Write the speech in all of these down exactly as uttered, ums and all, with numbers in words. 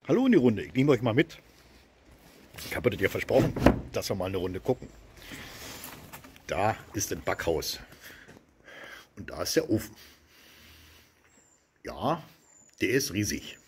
Hallo in die Runde, ich nehme euch mal mit. Ich habe dir versprochen, dass wir mal eine Runde gucken. Da ist das Backhaus und da ist der Ofen. Ja, der ist riesig.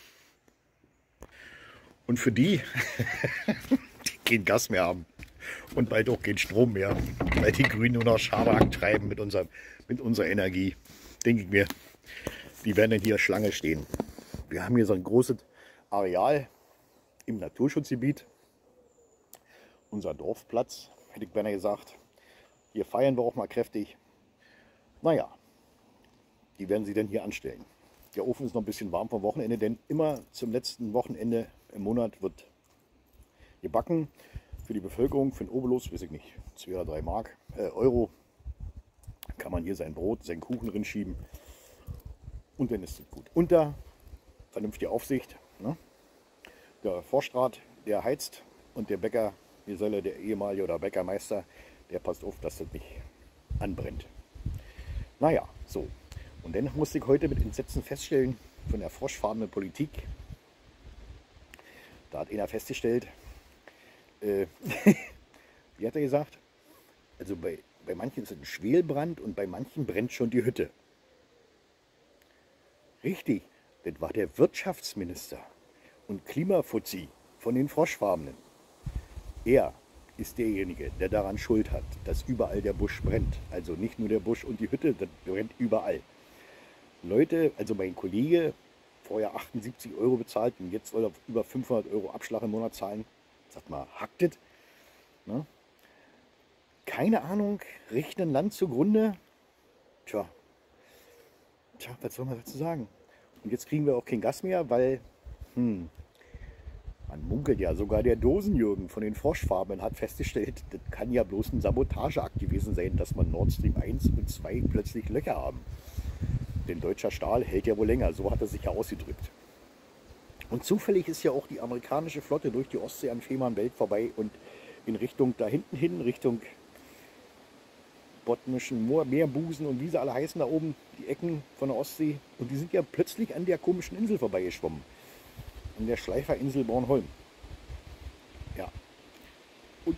Und für die, die kein Gas mehr haben und bald auch keinen Strom mehr, weil die Grünen nur noch Schabernack treiben mit, unser, mit unserer Energie, denke ich mir, die werden dann hier Schlange stehen. Wir haben hier so ein großes Areal im Naturschutzgebiet, unser Dorfplatz, hätte ich beinahe gesagt. Hier feiern wir auch mal kräftig. Naja, die werden sie denn hier anstellen. Der Ofen ist noch ein bisschen warm vom Wochenende, denn immer zum letzten Wochenende im Monat wird gebacken für die Bevölkerung, für den Obolus, weiß ich nicht, zwei oder drei Mark, äh, Euro. Kann man hier sein Brot, seinen Kuchen drin schieben und dann ist es gut. Unter vernünftige Aufsicht. Ne? Der Forstrat, der heizt und der Bäcker, hier soll er, der ehemalige oder Bäckermeister, der passt auf, dass das nicht anbrennt. Naja, so. Und dann musste ich heute mit Entsetzen feststellen, von der froschfarbenen Politik, da hat einer festgestellt, äh, wie hat er gesagt, also bei, bei manchen ist es ein Schwelbrand und bei manchen brennt schon die Hütte. Richtig, das war der Wirtschaftsminister und Klimafuzzi von den Froschfarbenen. Er ist derjenige, der daran Schuld hat, dass überall der Busch brennt. Also nicht nur der Busch und die Hütte, das brennt überall. Leute, also mein Kollege, vorher achtundsiebzig Euro bezahlt und jetzt soll er über fünfhundert Euro Abschlag im Monat zahlen. Sagt mal, hackt das? Ne? Keine Ahnung, richten ein Land zugrunde. Tja, tja, was soll man dazu sagen? Und jetzt kriegen wir auch kein Gas mehr, weil, hm, man munkelt ja, sogar der Dosenjürgen von den Froschfarben hat festgestellt, das kann ja bloß ein Sabotageakt gewesen sein, dass man Nord Stream eins und zwei plötzlich Löcher haben. Denn deutscher Stahl hält ja wohl länger, so hat er sich ja ausgedrückt. Und zufällig ist ja auch die amerikanische Flotte durch die Ostsee an Fehmarnbelt vorbei und in Richtung da hinten hin, Richtung Botnischen Moor, Meerbusen und wie sie alle heißen da oben, die Ecken von der Ostsee. Und die sind ja plötzlich an der komischen Insel vorbeigeschwommen. An der Schleiferinsel Bornholm. Ja. Und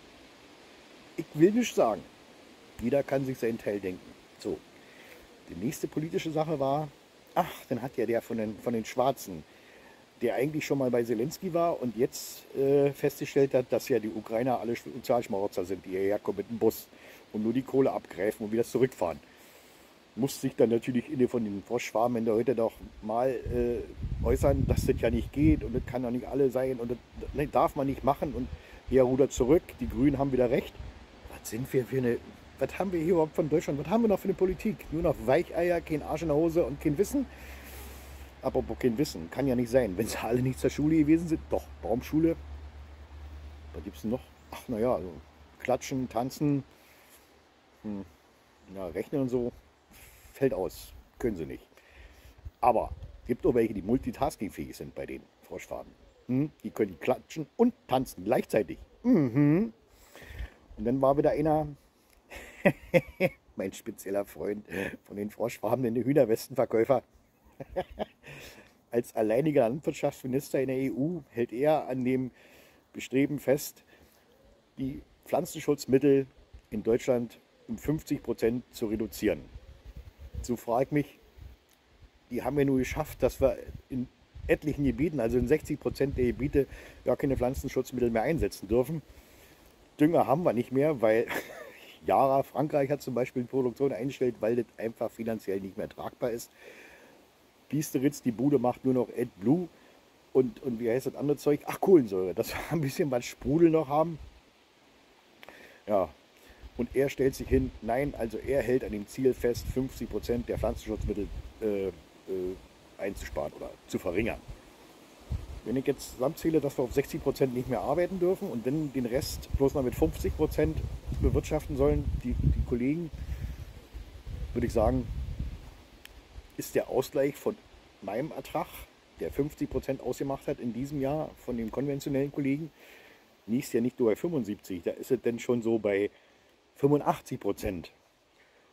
ich will nicht sagen, jeder kann sich seinen Teil denken. So. Die nächste politische Sache war, ach, dann hat ja der von den, von den Schwarzen, der eigentlich schon mal bei Zelensky war und jetzt äh, festgestellt hat, dass ja die Ukrainer alle Sozialschmarotzer sind, die hierher kommen mit dem Bus und nur die Kohle abgreifen und wieder zurückfahren. Muss sich dann natürlich inne von den Froschschwarmen in der Hütte doch mal äh, äußern, dass das ja nicht geht und das kann doch nicht alle sein und das, das darf man nicht machen und er rudert zurück, die Grünen haben wieder recht. Was sind wir für eine, was haben wir hier überhaupt von Deutschland, was haben wir noch für eine Politik? Nur noch Weicheier, kein Arsch in der Hose und kein Wissen? Apropos kein Wissen, kann ja nicht sein, wenn sie alle nicht zur Schule gewesen sind. Doch, Baumschule, was gibt es denn noch? Ach naja, also klatschen, tanzen, hm, ja, rechnen und so. Fällt aus, können sie nicht. Aber es gibt auch welche, die multitaskingfähig sind bei den Froschfarben. Hm? Die können klatschen und tanzen gleichzeitig. Mhm. Und dann war wieder einer, mein spezieller Freund von den Froschfarben, der Hühnerwestenverkäufer. Als alleiniger Landwirtschaftsminister in der E U hält er an dem Bestreben fest, die Pflanzenschutzmittel in Deutschland um fünfzig Prozent zu reduzieren. So frage ich mich, die haben wir nur geschafft, dass wir in etlichen Gebieten, also in sechzig Prozent der Gebiete, gar keine Pflanzenschutzmittel mehr einsetzen dürfen. Dünger haben wir nicht mehr, weil Yara, Frankreich hat zum Beispiel die Produktion eingestellt, weil das einfach finanziell nicht mehr tragbar ist. Biesteritz, die Bude macht nur noch AdBlue und, und wie heißt das andere Zeug? Ach, Kohlensäure, dass wir ein bisschen was Sprudel noch haben. Ja. Und er stellt sich hin, nein, also er hält an dem Ziel fest, fünfzig Prozent der Pflanzenschutzmittel äh, äh, einzusparen oder zu verringern. Wenn ich jetzt zusammenzähle, dass wir auf sechzig Prozent nicht mehr arbeiten dürfen und dann den Rest bloß noch mit fünfzig Prozent bewirtschaften sollen, die, die Kollegen, würde ich sagen, ist der Ausgleich von meinem Ertrag, der fünfzig Prozent ausgemacht hat in diesem Jahr von den konventionellen Kollegen, nächstes Jahr nicht nur bei fünfundsiebzig, da ist es dann schon so bei fünfundachtzig Prozent.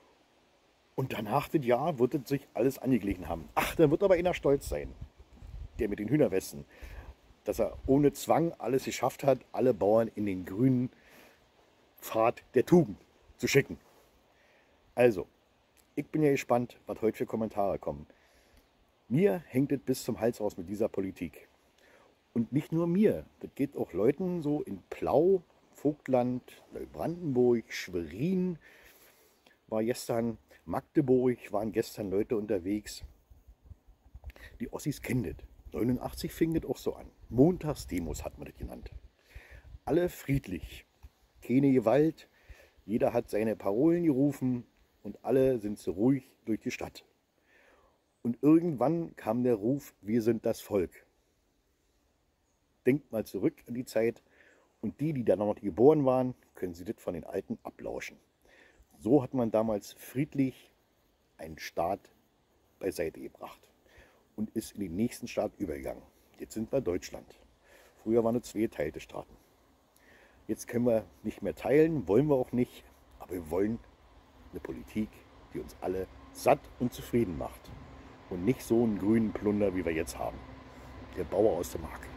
Und danach das Jahr wird es sich alles angeglichen haben. Ach, dann wird aber einer stolz sein. der mit den Hühnerwesten, dass er ohne Zwang alles geschafft hat, alle Bauern in den grünen Pfad der Tugend zu schicken. Also, ich bin ja gespannt, was heute für Kommentare kommen. Mir hängt es bis zum Hals raus mit dieser Politik. Und nicht nur mir, das geht auch Leuten so in Plau, Vogtland, Neubrandenburg, Schwerin, war gestern, Magdeburg waren gestern Leute unterwegs. Die Ossis kennen das. neunundachtzig fing das auch so an. Montagsdemos hat man das genannt. Alle friedlich, keine Gewalt, jeder hat seine Parolen gerufen und alle sind so ruhig durch die Stadt. Und irgendwann kam der Ruf, wir sind das Volk. Denkt mal zurück an die Zeit und die, die da noch nicht geboren waren, können sie das von den Alten ablauschen. So hat man damals friedlich einen Staat beiseite gebracht und ist in den nächsten Staat übergegangen. Jetzt sind wir Deutschland. Früher waren es zwei geteilte Staaten. Jetzt können wir nicht mehr teilen, wollen wir auch nicht, aber wir wollen eine Politik, die uns alle satt und zufrieden macht und nicht so einen grünen Plunder, wie wir jetzt haben. Der Bauer aus der Mark.